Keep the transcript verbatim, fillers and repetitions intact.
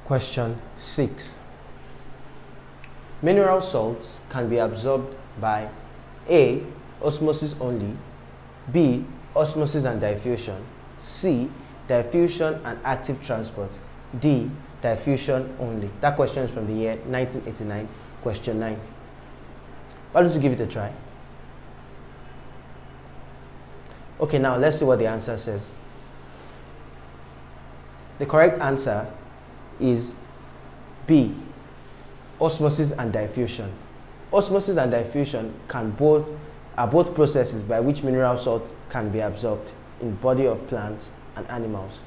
Question six. Mineral salts can be absorbed by A. Osmosis only, B. Osmosis and diffusion, C. Diffusion and active transport, D. Diffusion only. That question is from the year nineteen eighty-nine, question nine. Why don't you give it a try? Okay, now let's see what the answer says. The correct answer is B. Osmosis and diffusion. Osmosis and diffusion can both are both processes by which mineral salt can be absorbed in body of plants and animals.